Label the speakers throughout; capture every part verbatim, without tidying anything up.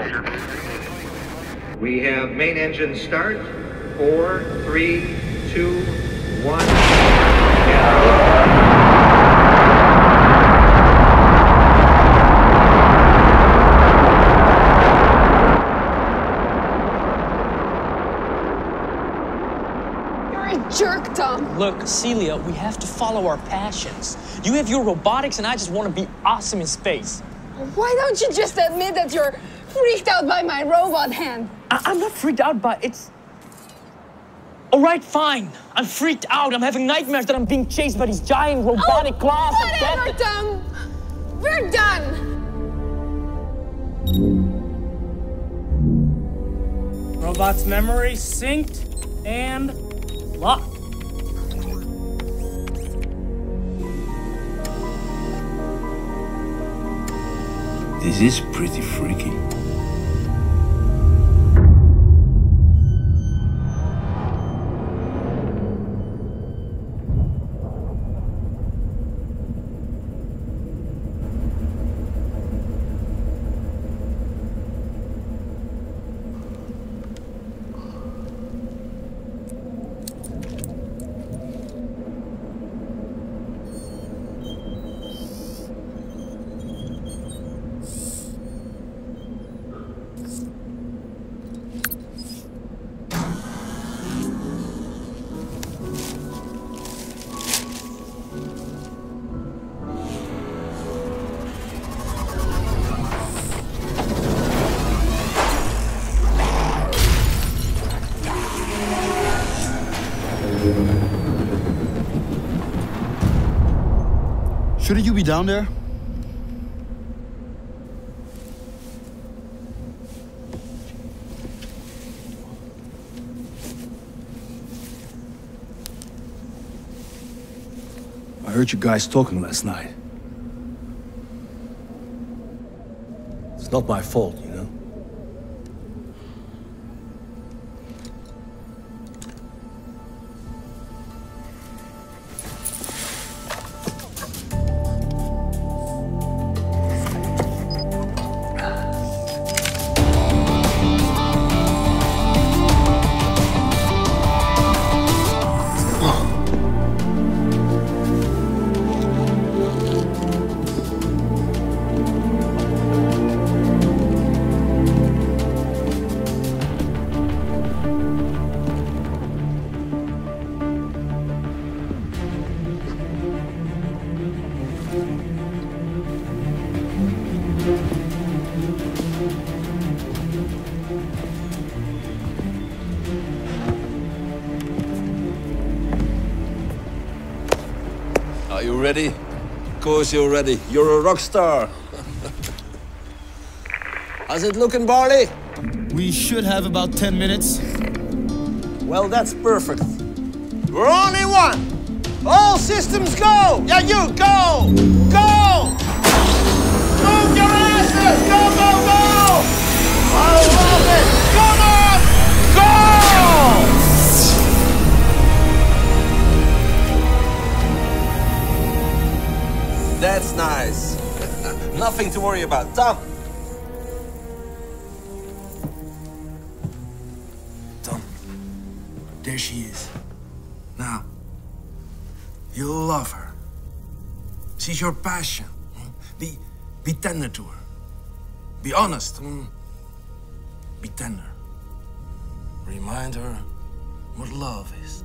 Speaker 1: We have main engine start. Four, three, two, one.
Speaker 2: Jerk, Tom.
Speaker 3: Look, Celia, we have to follow our passions. You have your robotics and I just want to be awesome in space.
Speaker 2: Why don't you just admit that you're freaked out by my robot hand?
Speaker 3: I I'm not freaked out by it's... All right, fine. I'm freaked out. I'm having nightmares that I'm being chased by these giant robotic
Speaker 2: oh,
Speaker 3: claws.
Speaker 2: Whatever, Tom. We're done.
Speaker 4: Robot's memory synced and locked.
Speaker 5: This is pretty freaky.
Speaker 6: Shouldn't you be down there? I heard you guys talking last night. It's not my fault, you know?
Speaker 5: Are you ready? Of course you're ready. You're a rock star. How's it looking, Barley?
Speaker 6: We should have about ten minutes.
Speaker 5: Well, that's perfect. We're only one. All systems go. Yeah, you go. Go. Move your asses. Go, go, go. I love it. Come on. Go. That's nice. Nothing to worry about. Tom.
Speaker 6: Tom, there she is. Now, you'll love her. She's your passion. Be, be tender to her. Be honest. Be tender. Remind her what love is.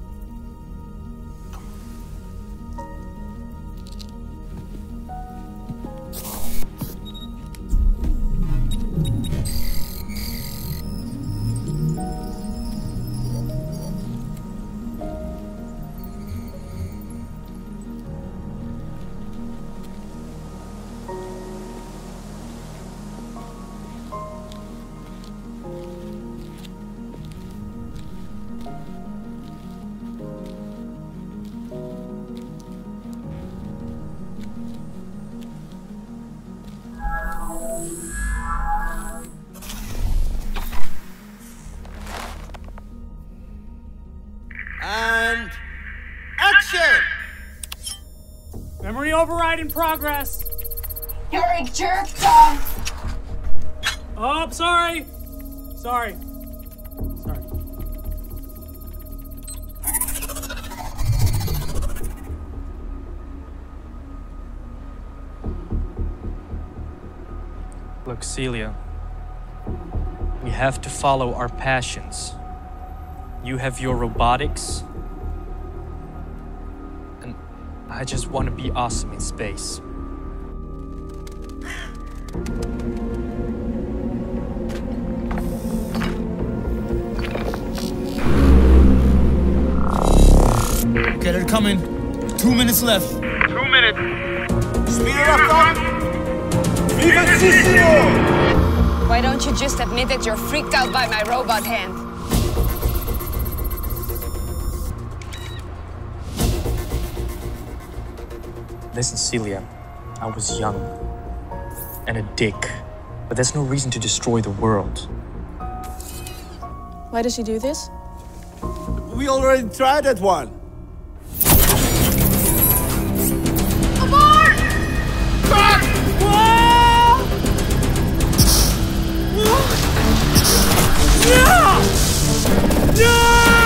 Speaker 5: And action!
Speaker 4: Memory override in progress.
Speaker 2: You're a jerk, Tom.
Speaker 4: Oh, I'm sorry. Sorry. Sorry.
Speaker 3: Look, Celia, we have to follow our passions. You have your robotics, and I just want to be awesome in space.
Speaker 7: Okay, they're coming. Two minutes left.
Speaker 8: Two minutes.
Speaker 5: Speed it up, Tom! Vivacissimo!
Speaker 2: Why don't you just admit that you're freaked out by my robot hand?
Speaker 3: Listen, Celia, I was young and a dick, but there's no reason to destroy the world.
Speaker 9: Why does he do this?
Speaker 5: We already tried that one.
Speaker 2: Abort!
Speaker 5: Fuck!
Speaker 4: No! No!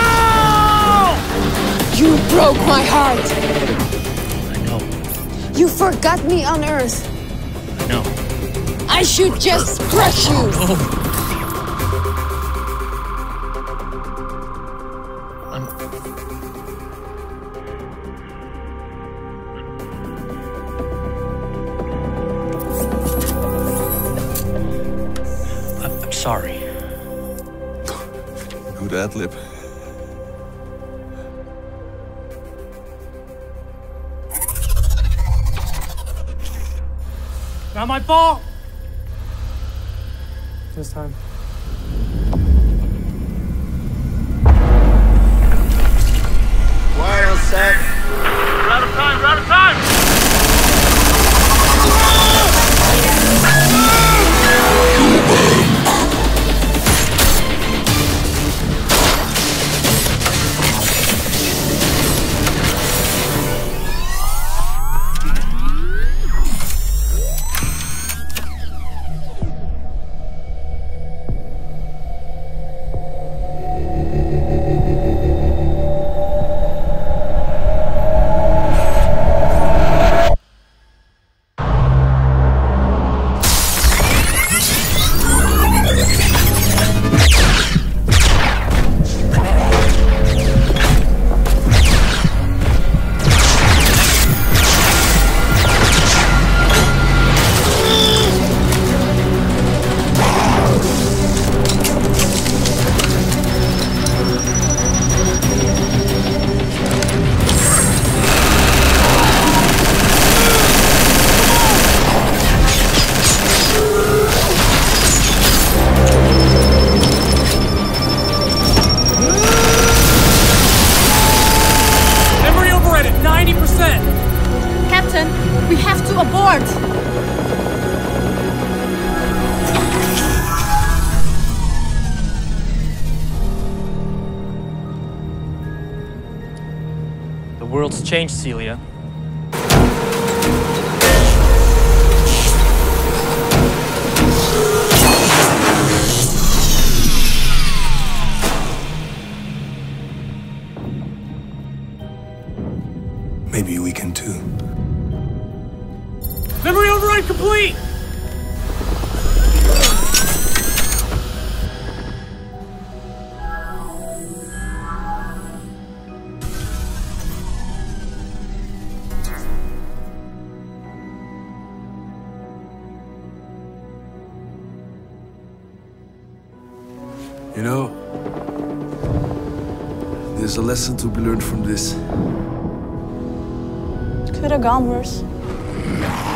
Speaker 2: You broke my heart.
Speaker 3: I know,
Speaker 2: You forgot me on Earth.
Speaker 3: I know.
Speaker 2: I should just crush you.
Speaker 3: Oh. I'm... I'm, I'm sorry.
Speaker 6: Good ad-lib.
Speaker 4: Not my fault. This time.
Speaker 5: Quiet on set.
Speaker 8: We're out of time, we're out of time!
Speaker 3: The world's changed, Celia.
Speaker 6: Maybe we can too.
Speaker 4: Memory override complete!
Speaker 6: You know, there's a lesson to be learned from this.
Speaker 9: It could have gone worse.